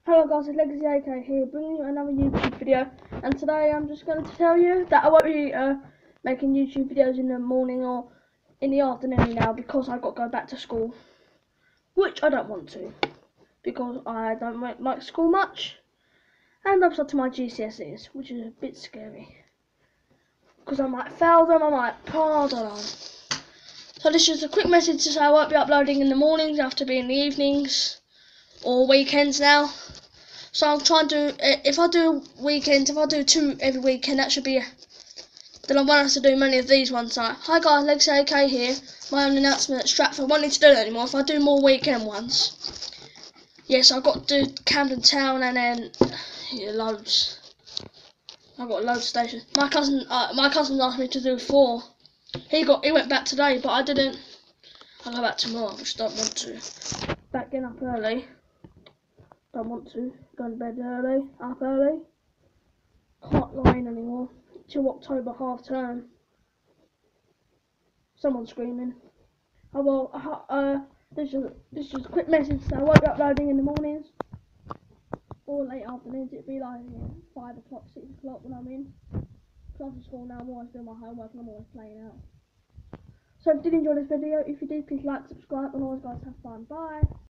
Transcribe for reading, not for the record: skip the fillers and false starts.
Hello guys, it's Legacy AK here, bringing you another YouTube video, and today I'm just going to tell you that I won't be making YouTube videos in the morning or in the afternoon now because I've got to go back to school, which I don't want to, because I don't like school much, and I'm starting my GCSEs, which is a bit scary, because I might fail them, I might pass, I don't know. So this is a quick message to say I won't be uploading in the mornings, I have to be in the evenings, or weekends now. So I'm trying to, if I do weekends, if I do 2 every weekend, that should be, then I won't have to do many of these ones. Like, hi guys, Legacy AK here, my own announcement at Stratford. I won't need to do that anymore if I do more weekend ones. Yes, I've got to do Camden Town and then, yeah, loads. I've got loads of stations. My cousin asked me to do 4. He went back today, but I didn't. I'll go back tomorrow, I just don't want to. Back getting up early. Don't want to. Go to bed early, up early. Can't lie in anymore. Till October half term. Someone's screaming. Oh well, this is a quick message, so I won't be uploading in the mornings or late afternoons. It'll be like 5 o'clock, 6 o'clock when I'm in. Because after school now, I'm always doing my homework and I'm always playing out. So if you did enjoy this video, if you did, please like, subscribe, and always guys have fun. Bye.